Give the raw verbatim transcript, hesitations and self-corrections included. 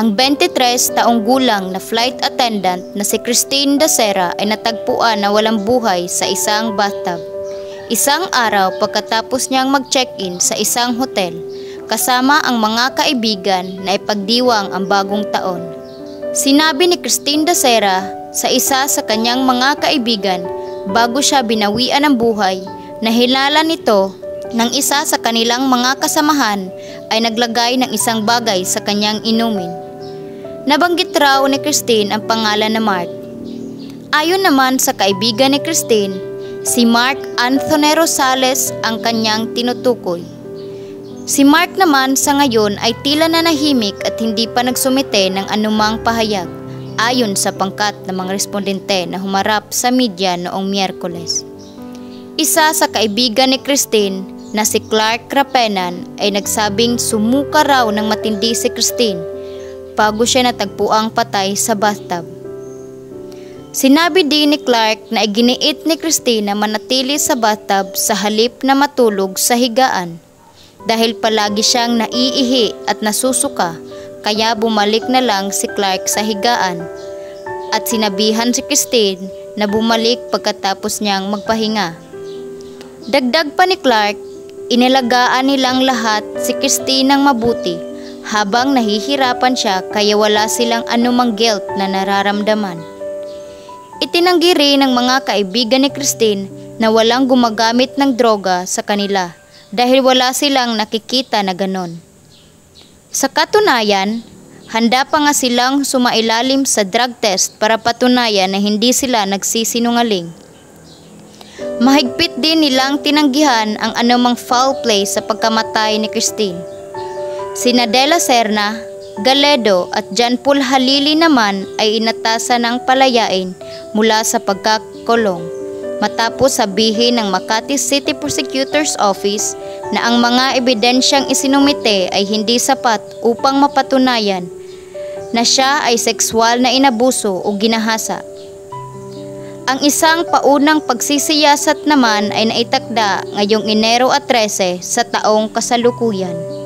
Ang twenty-tres taong gulang na flight attendant na si Christine Dacera ay natagpuan na walang buhay sa isang bathtub. Isang araw pagkatapos niyang mag-check-in sa isang hotel, kasama ang mga kaibigan na ipagdiwang ang bagong taon. Sinabi ni Christine Dacera sa isa sa kanyang mga kaibigan bago siya binawian ng buhay na hilala nito ng isa sa kanilang mga kasamahan ay naglagay ng isang bagay sa kanyang inumin. Nabanggit raw ni Christine ang pangalan na Mark. Ayon naman sa kaibigan ni Christine, si Mark Anthony Rosales ang kanyang tinutukoy. Si Mark naman sa ngayon ay tila nanahimik at hindi pa nagsumite ng anumang pahayag ayon sa pangkat ng mga respondente na humarap sa media noong Miyerkules. Isa sa kaibigan ni Christine na si Clark Rapenan ay nagsabing sumuka raw ng matindi si Christine bago siya natagpuang patay sa bathtub. Sinabi din ni Clark na iginiit ni Christine na manatili sa bathtub sa halip na matulog sa higaan dahil palagi siyang naiihi at nasusuka, kaya bumalik na lang si Clark sa higaan at sinabihan si Christine na bumalik pagkatapos niyang magpahinga. Dagdag pa ni Clark, inilagaan nilang lahat si Christine ng mabuti habang nahihirapan siya kaya wala silang anumang guilt na nararamdaman. Itinanggi rin ng mga kaibigan ni Christine na walang gumagamit ng droga sa kanila dahil wala silang nakikita na ganon. Sa katunayan, handa pa nga silang sumailalim sa drug test para patunayan na hindi sila nagsisinungaling. Mahigpit din nilang tinanggihan ang anumang foul play sa pagkamatay ni Christine. Sina Dela Serna, Galedo at John Paul Halili naman ay inatasan ng palayain mula sa pagkakulong matapos sabihin ng Makati City Prosecutor's Office na ang mga ebidensyang isinumite ay hindi sapat upang mapatunayan na siya ay sexual na inabuso o ginahasa. Ang isang paunang pagsisiyasat naman ay naitakda ngayong Enero at trese sa taong kasalukuyan.